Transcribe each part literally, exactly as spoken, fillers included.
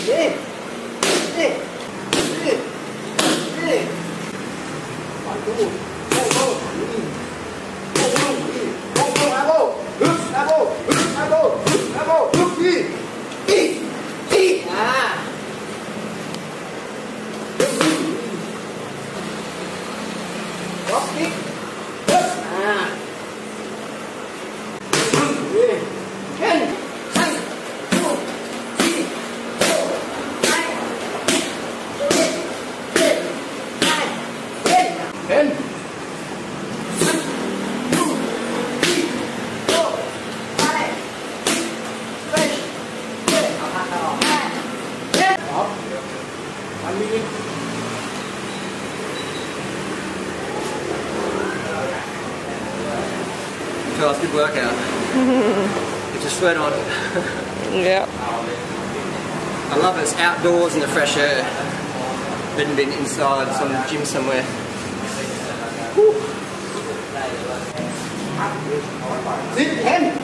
It's a good workout. Get your sweat on. Yeah. I love it. It's outdoors in the fresh air. Better than inside some gym somewhere. Woo. Sit ten.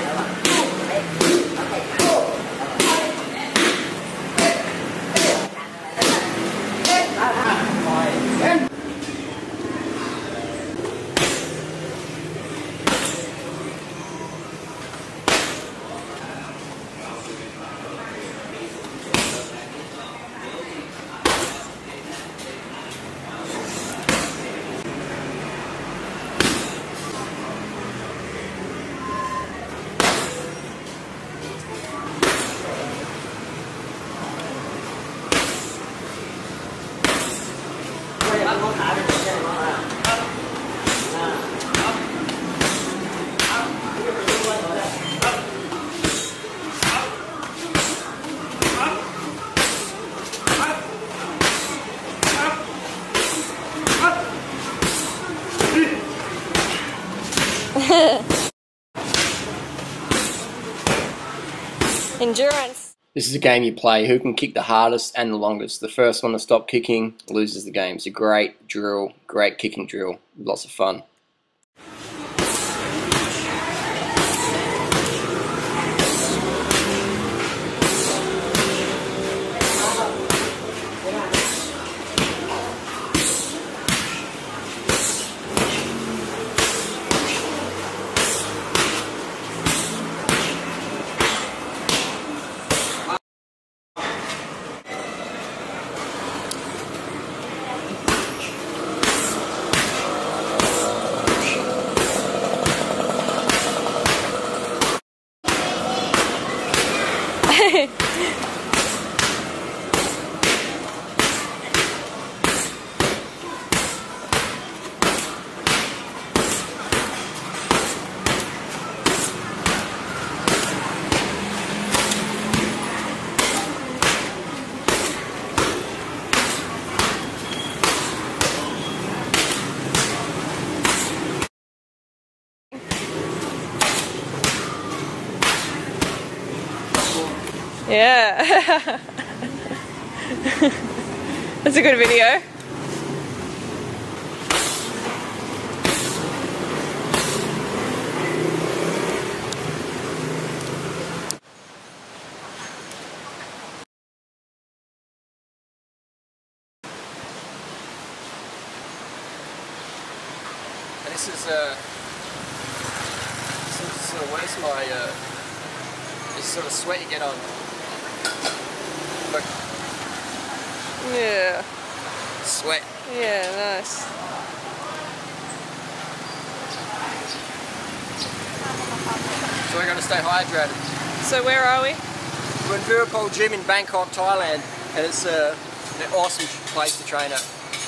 Endurance. This is a game you play. Who can kick the hardest and the longest? The first one to stop kicking loses the game. It's a great drill, great kicking drill. Lots of fun. Yeah. That's a good video. And this is uh, this is sort of where's my uh, this sort of sweat you get on. Look. Yeah. Sweat. Yeah, nice. So we got to stay hydrated. So where are we? We're in Durianrider Gym in Bangkok, Thailand, and it's uh, an awesome place to train at.